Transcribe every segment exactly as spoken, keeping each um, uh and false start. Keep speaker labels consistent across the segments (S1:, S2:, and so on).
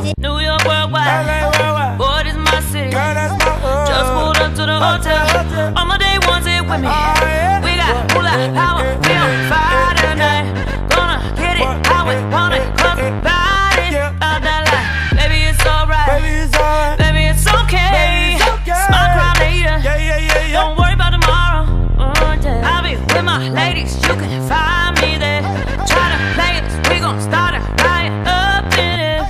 S1: New York worldwide,
S2: L A worldwide.
S1: boy, this my city.
S2: Girl, that's my hood.
S1: Just pulled up to the hotel. All my day ones here with me.
S2: Oh, yeah.
S1: We got moolah power, we on fire tonight. Gonna get it how we want it, cause we bout it. Out that life, baby, it's alright.
S2: Baby, it's alright.
S1: Baby, it's okay.
S2: Baby, it's okay.
S1: Smile, cry later.
S2: Yeah, yeah, yeah, yeah.
S1: Don't worry about tomorrow. Oh, yeah. I'll be with my ladies, you can find me there. Try to play us, we gon' start a riot up in it.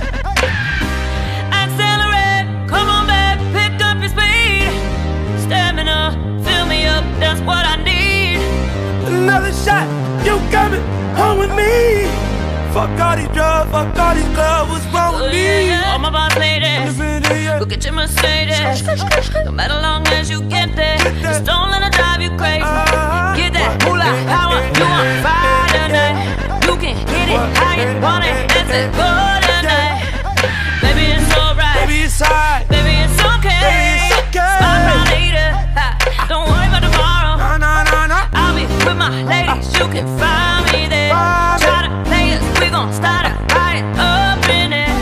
S1: Accelerate, come on back, pick up your speed. Stamina, fill me up, that's what I need.
S2: Another shot, you coming home with me. Fuck all these drugs, fuck all these clubs, what's wrong with me?
S1: All my boss ladies, go get your Mercedes. No matter long as you get there, just don't let it drive you crazy. Get that moolah power, you on fire tonight. You can get it how you want it, let's go tonight. Baby, it's alright.
S2: Baby, it's alright.
S1: Baby, it's okay.
S2: Baby, it's okay.
S1: Smile, cry later. Ha, don't worry about tomorrow.
S2: No, no, no, no.
S1: I'll be with my ladies, you can find me there. Try to play us, we gon' start a riot up in it.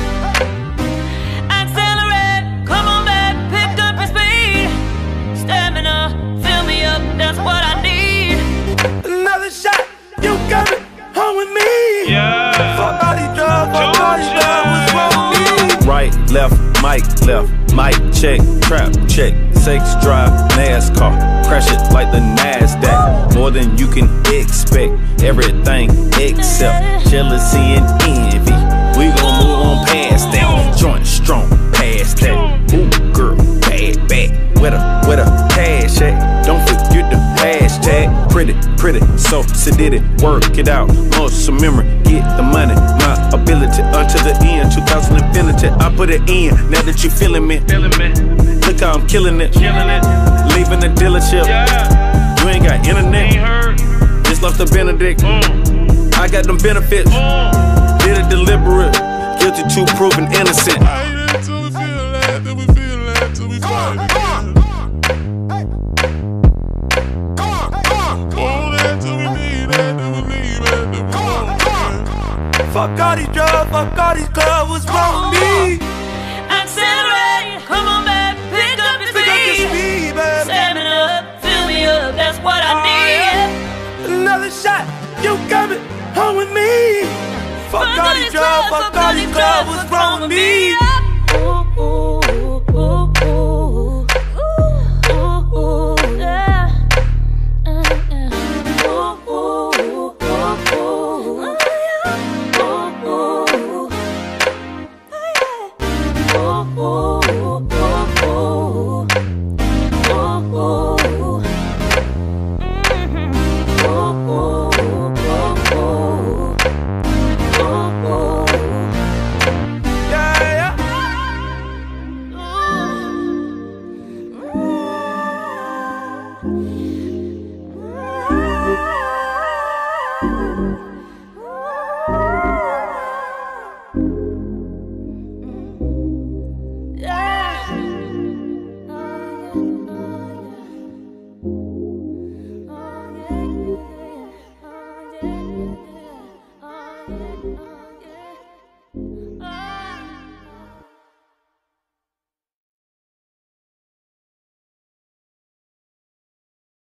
S1: Accelerate, come on back, pick up your speed. Stamina, fill me up, that's what I need.
S2: Another shot, you coming home with me.
S3: Yeah.
S2: Fuck all these drugs, fuck all these drugs, what's wrong with me?
S3: Right, left, mic, left, mic, check, trap, check, sex, drive, NASCAR, crash it like the NASDAQ, more than you can expect, everything except jealousy and envy, we gon' move on past that, joint strong, past that, ooh girl, bad, bad, where the, where the cash at, don't forget the hashtag, pretty, pretty, so sedated, work it out, muscle memory, get the money, my ability, until the end, two thousand infinity, I put it in, now that you feeling me, feeling me. Look how I'm killing it, killing it. Leaving the dealership, yeah. You ain't got internet, ain't heard. Just left the Benedict, mm. I got them benefits, mm. Did it deliberate, guilty to proven innocent. I hate it till we feel that, till we feel that, till we fight it.
S2: Fuck all these drugs, fuck all these clubs, what's wrong with me?
S1: Accelerate, come on back, pick up your
S2: Pick up your
S1: speed.
S2: speed, baby.
S1: Stamina, fill me up, that's what I
S2: Oh,
S1: need.
S2: yeah. Another shot, you coming home with me. Fuck all these drugs, fuck all these clubs, what's wrong with me?
S1: Ooh, ooh, ooh, ooh, ooh, ooh, yeah. Uh, yeah. Ooh, ooh, ooh, ooh, ooh. Oh,